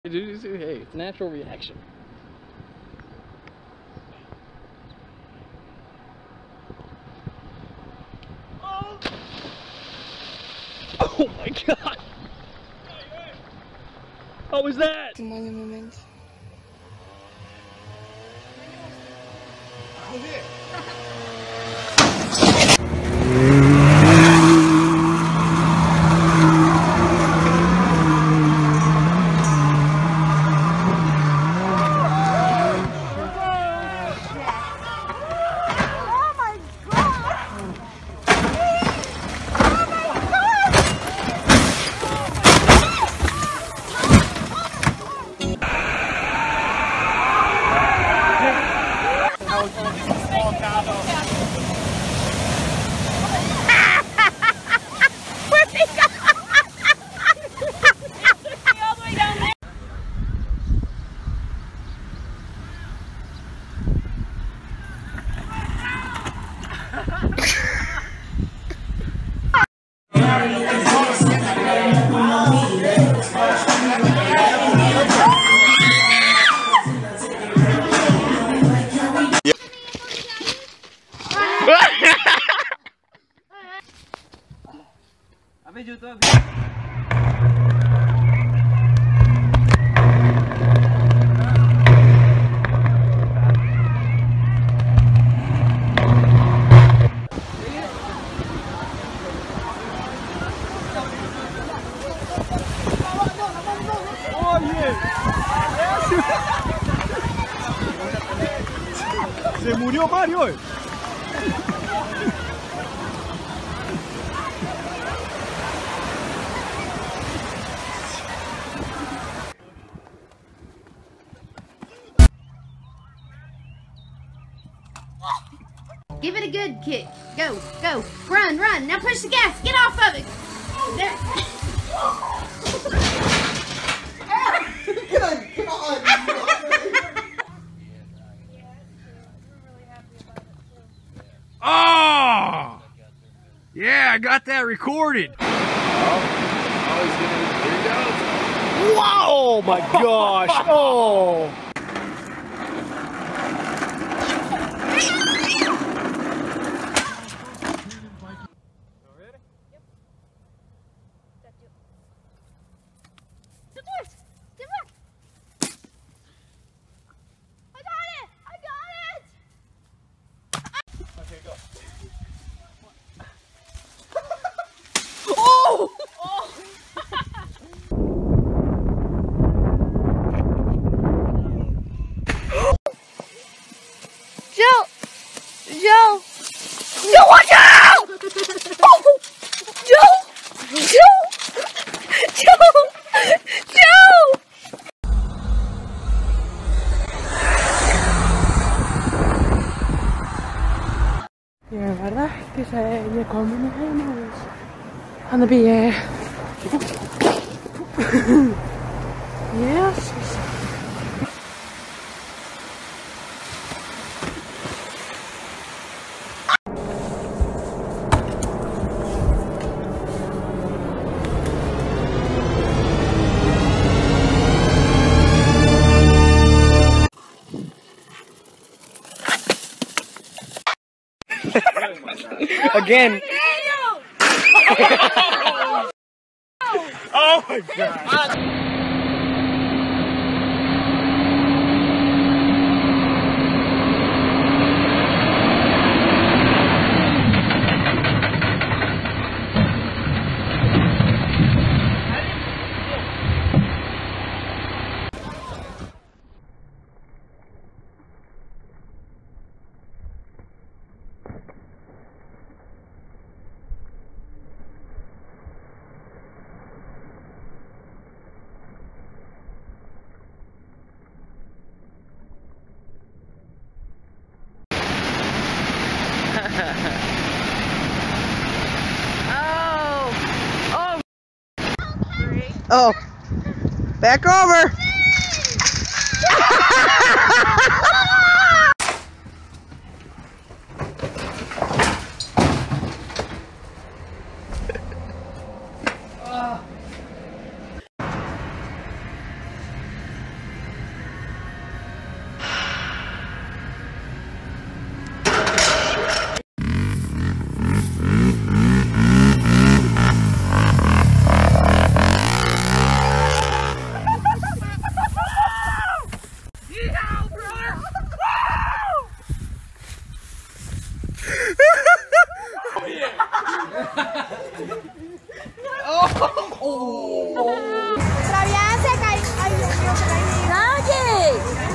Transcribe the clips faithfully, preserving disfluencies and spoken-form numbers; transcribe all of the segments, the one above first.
Hey, it's a natural reaction. Oh, oh my god! How was that? Moment. Abis itu Se murió Mario. Give it a good kick. Go, go. Run, run. Now push the gas. Get off of it. There. Good God. Oh! Yeah, I got that recorded. wow, my gosh! Oh! Joe! Joe! Joe, watch out! Oh! Joe! Joe! Joe! Joe! Y la verdad es que se me combinamos on the beer. Yes. Again. Oh my God. Oh, back over.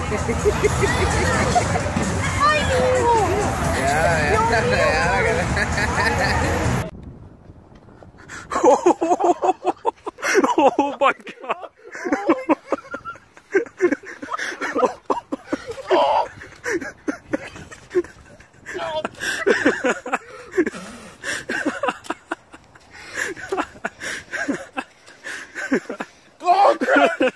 Oh my god! Oh crap!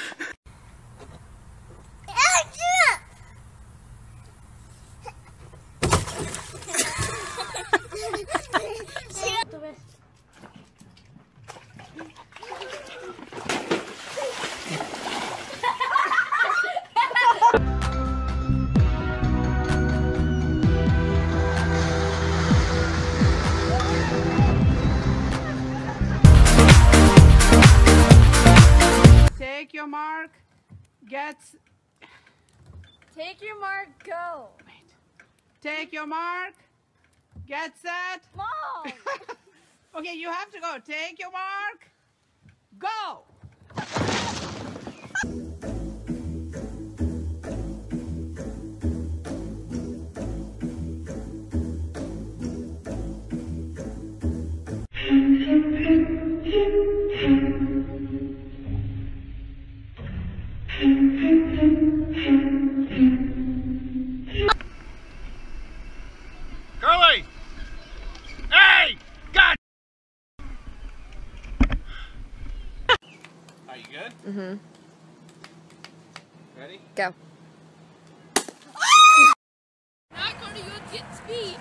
Take your mark. Get. Take your mark, go. Wait. Take your mark. Get set. Mom! Okay, you have to go. Take your mark. Go. Curly! Hey! God! Are you good? Mm-hmm. Ready? Go. Not going to use jet speed.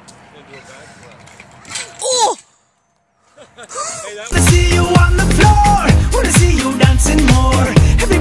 Oh! Wanna see you on the floor, wanna see you dancing more. Every